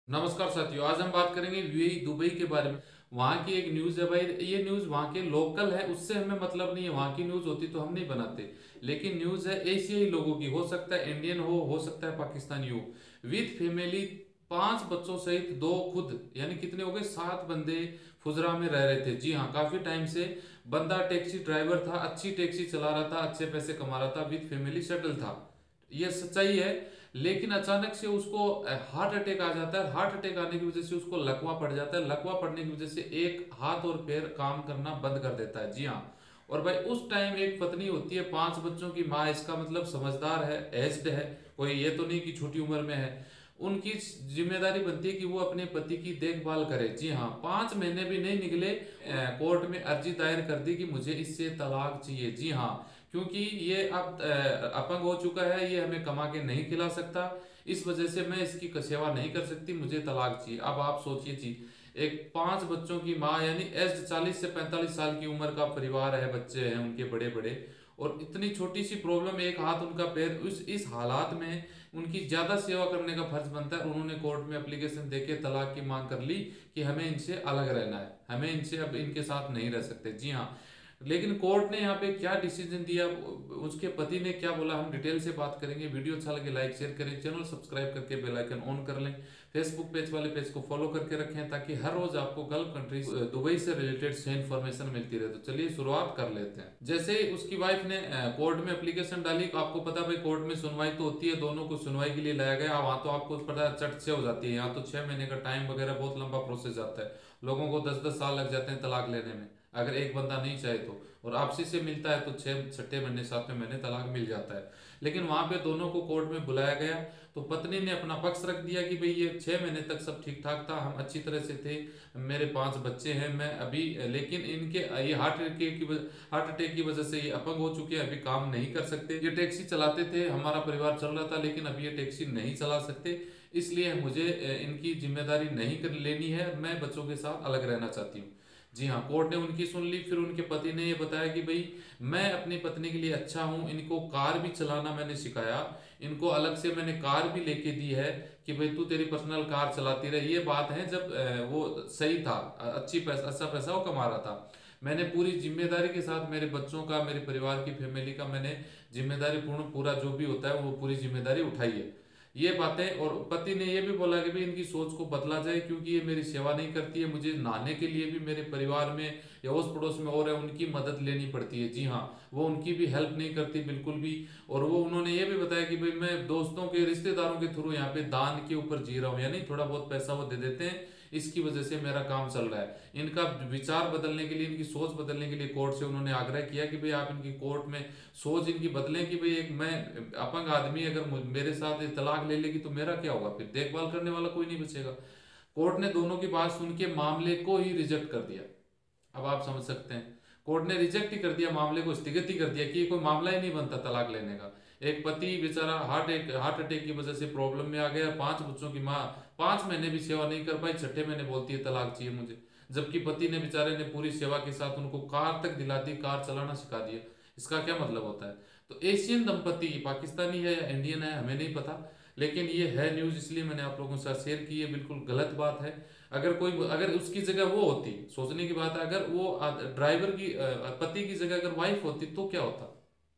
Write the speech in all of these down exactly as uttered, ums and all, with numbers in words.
नमस्कार साथियों, आज हम बात करेंगे यूएई दुबई के बारे में। वहाँ की एक न्यूज़ है भाई। ये न्यूज़ वहाँ के लोकल है, उससे हमें मतलब नहीं है। वहाँ की न्यूज़ होती तो हम नहीं बनाते, लेकिन न्यूज़ है एशियाई लोगों की। हो सकता है इंडियन हो हो सकता है पाकिस्तानी हो। विथ फैमिली, पांच बच्चों सहित दो खुद, यानी कितने हो गए, सात बंदे फुजरा में रह रहे थे। जी हाँ, काफी टाइम से बंदा टैक्सी ड्राइवर था, अच्छी टैक्सी चला रहा था, अच्छे पैसे कमा रहा था, विथ फैमिली सेटल था। ये सच्चाई है। लेकिन अचानक से उसको हार्ट अटैक आ जाता है। हार्ट अटैक आने की वजह से उसको लकवा पड़ जाता है। लकवा पड़ने की वजह से एक हाथ और पैर काम करना बंद कर देता है। जी हाँ। और भाई उस टाइम एक पत्नी होती है, पांच बच्चों की माँ, इसका मतलब समझदार है, एज्ड है, कोई ये तो नहीं कि छोटी उम्र में है। उनकी जिम्मेदारी बनती है कि वो अपने पति की देखभाल करे। जी हाँ, पांच महीने भी नहीं निकले, कोर्ट में अर्जी दायर कर दी कि मुझे इससे तलाक चाहिए। जी हाँ, क्योंकि ये अब अ, अपंग हो चुका है, ये हमें कमा के नहीं खिला सकता, इस वजह से मैं इसकी सेवा नहीं कर सकती, मुझे तलाक चाहिए। अब आप सोचिए जी, एक पांच बच्चों की माँ, यानी एज चालीस से पैंतालीस साल की उम्र का परिवार है, बच्चे हैं उनके बड़े बड़े, और इतनी छोटी सी प्रॉब्लम, एक हाथ उनका पैर, उस इस हालात में उनकी ज्यादा सेवा करने का फर्ज बनता है। उन्होंने कोर्ट में एप्लीकेशन देके तलाक की मांग कर ली कि हमें इनसे अलग रहना है, हमें इनसे अब इनके साथ नहीं रह सकते। जी हाँ। लेकिन कोर्ट ने यहाँ पे क्या डिसीजन दिया, उसके पति ने क्या बोला, हम डिटेल से बात करेंगे। वीडियो अच्छा लगे लाइक शेयर करें, चैनल सब्सक्राइब करके बेल आइकन ऑन कर लें, फेसबुक पेज वाले पेज को फॉलो करके रखें, ताकि हर रोज आपको गल्फ कंट्री दुबई से रिलेटेड से इन्फॉर्मेशन मिलती रहे। तो चलिए शुरुआत कर लेते हैं। जैसे ही उसकी वाइफ ने कोर्ट में एप्लीकेशन डाली, आपको पता भाई कोर्ट में सुनवाई तो होती है, दोनों को सुनवाई के लिए लाया गया। वहां तो आपको पता है चट से हो जाती है, यहाँ तो छह महीने का टाइम वगैरह बहुत लंबा प्रोसेस जाता है। लोगों को दस दस साल लग जाते हैं तलाक लेने में, अगर एक बंदा नहीं चाहे तो। और आपसी से मिलता है तो छह छठे महीने सातवें महीने तलाक मिल जाता है। लेकिन वहां पे दोनों को कोर्ट में बुलाया गया, तो पत्नी ने अपना पक्ष रख दिया कि भाई ये छह महीने तक सब ठीक ठाक था, हम अच्छी तरह से थे, मेरे पांच बच्चे हैं, मैं अभी, लेकिन इनके ये हार्ट अटैक की हार्ट अटैक की वजह से ये अपंग हो चुके हैं, अभी काम नहीं कर सकते। ये टैक्सी चलाते थे, हमारा परिवार चल रहा था, लेकिन अभी ये टैक्सी नहीं चला सकते, इसलिए मुझे इनकी जिम्मेदारी नहीं कर लेनी है, मैं बच्चों के साथ अलग रहना चाहती हूँ। जी हाँ, कोर्ट ने उनकी सुन ली। फिर उनके पति ने ये बताया कि भाई मैं अपनी पत्नी के लिए अच्छा हूँ, इनको कार भी चलाना मैंने सिखाया, इनको अलग से मैंने कार भी लेके दी है कि भाई तू तेरी पर्सनल कार चलाती रहे। ये बात है जब अ, वो सही था, अ- अच्छी पैसा अच्छा पैसा वो कमा रहा था। मैंने पूरी जिम्मेदारी के साथ मेरे बच्चों का, मेरे परिवार की, फैमिली का मैंने जिम्मेदारी पूर्ण, पूरा जो भी होता है वो पूरी जिम्मेदारी उठाई है। ये बातें, और पति ने ये भी बोला कि भाई इनकी सोच को बदला जाए, क्योंकि ये मेरी सेवा नहीं करती है, मुझे नहाने के लिए भी मेरे परिवार में या उस पड़ोस में और है उनकी मदद लेनी पड़ती है। जी हाँ, वो उनकी भी हेल्प नहीं करती बिल्कुल भी। और वो उन्होंने ये भी बताया कि भाई मैं दोस्तों के, रिश्तेदारों के थ्रू यहाँ पे दान के ऊपर जी रहा हूँ, यानी थोड़ा बहुत पैसा वो दे देते हैं, इसकी वजह से मेरा काम चल रहा है। इनका विचार बदलने के लिए, इनकी सोच बदलने के लिए कोर्ट से उन्होंने आग्रह किया कि भाई आप इनकी कोर्ट में सोच इनकी बदलें कि भाई एक मैं अपंग आदमी, अगर मुझ- मेरे साथ ये तलाक ले लेगी तो मेरा क्या होगा, फिर देखभाल करने वाला कोई नहीं बचेगा। कोर्ट ने दोनों की बात सुन के मामले को ही रिजेक्ट कर दिया। अब आप समझ सकते हैं, कोर्ट ने रिजेक्ट ही कर दिया, मामले को स्थगित ही कर दिया कि ये कोई मामला ही नहीं बनता तलाक लेने का। एक पति बेचारा हार्ट एक हार्ट अटैक की वजह से प्रॉब्लम में आ गया, पांच बच्चों की माँ पांच महीने भी सेवा नहीं कर पाई, छठे महीने बोलती है तलाक चाहिए मुझे। जबकि पति ने, बेचारे ने पूरी सेवा के साथ उनको कार तक दिला दी, कार चलाना सिखा दिया। इसका क्या मतलब होता है? तो एशियन दंपति, पाकिस्तानी है या इंडियन है हमें नहीं पता, लेकिन ये है न्यूज़, इसलिए मैंने आप लोगों के साथ शेयर की है। बिल्कुल गलत बात है। अगर कोई, अगर उसकी जगह वो होती, सोचने की बात है, अगर वो ड्राइवर की अ, पति की जगह अगर वाइफ होती तो क्या होता?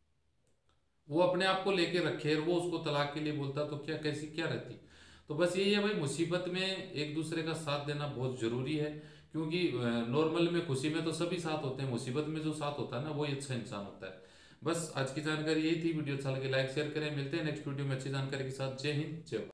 वो अपने आप को लेके रखे और वो उसको तलाक के लिए बोलता तो क्या, कैसी क्या रहती? तो बस यही है भाई, मुसीबत में एक दूसरे का साथ देना बहुत जरूरी है। क्योंकि नॉर्मल में, खुशी में तो सभी साथ होते हैं, मुसीबत में जो साथ होता है ना, वो ही अच्छा इंसान होता है। बस आज की जानकारी यही थी। वीडियो अच्छा लगे लाइक शेयर करें, मिलते हैं नेक्स्ट वीडियो में अच्छी जानकारी के साथ। जय हिंद, जय भारत।